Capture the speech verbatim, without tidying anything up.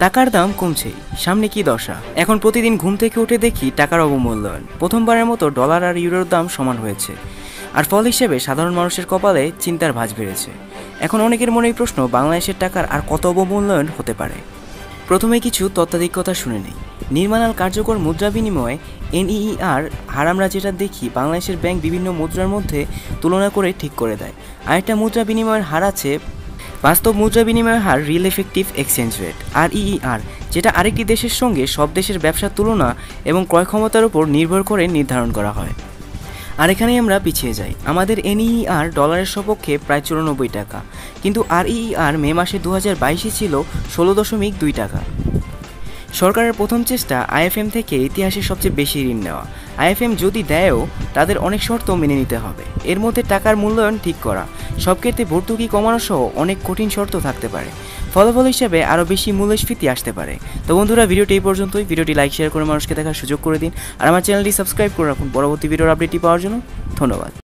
টাকার দাম কমছে, সামনে কি দশা? এখন প্রতিদিন ঘুম থেকে উঠে দেখি টাকার অবমূল্যায়ন। প্রথমবারের মতো ডলার আর ইউরোর দাম সমান হয়েছে, আর ফল হিসেবে সাধারণ মানুষের কপালে চিন্তার ভাঁজ বেড়েছে। এখন অনেকের মনেই প্রশ্ন, বাংলাদেশের টাকার আর কত অবমূল্যায়ন হতে পারে? প্রথমে কিছু তত্ত্বাধিক কথা শুনে নেই। নির্মাণাল কার্যকর মুদ্রা বিনিময় এনইইআর হার আমরা যেটা দেখি, বাংলাদেশের ব্যাংক বিভিন্ন মুদ্রার মধ্যে তুলনা করে ঠিক করে দেয়। আরেকটা মুদ্রা বিনিময়ের হার আছে বাস্তব মুদ্রা বিনিময়ের হার, real effective exchange rate R EER, যেটা আরেকটি দেশের সঙ্গে সব দেশের ব্যবসার তুলনা এবং ক্রয় ক্ষমতার উপর নির্ভর করে নির্ধারণ করা হয়। আর এখানেই আমরা পিছিয়ে যাই। আমাদের এনইইআর ডলারের সপক্ষে প্রায় চুরানব্বই টাকা, কিন্তু আরইইআর মে মাসে দু হাজার বাইশে ছিল ষোলো দশমিক দুই টাকা। সরকারের প্রথম চেষ্টা আইএফএম থেকে ইতিহাসের সবচেয়ে বেশি ঋণ নেওয়া। আইএফএম যদি দেয়ও, তাদের অনেক শর্ত মেনে নিতে হবে। এর মধ্যে টাকার মূল্যায়ন ঠিক করা, সব ক্ষেত্রে ভর্তুকি কমানো সহ অনেক কঠিন শর্ত থাকতে পারে। ফলাফল হিসেবে আরও বেশি মূল্যস্ফীতি আসতে পারে। তো বন্ধুরা, ভিডিওটি এই পর্যন্তই। ভিডিওটি লাইক শেয়ার করে মানুষকে দেখার সুযোগ করে দিন, আর আমার চ্যানেলটি সাবস্ক্রাইব করে রাখুন পরবর্তী ভিডিওর আপডেটটি পাওয়ার জন্য। ধন্যবাদ।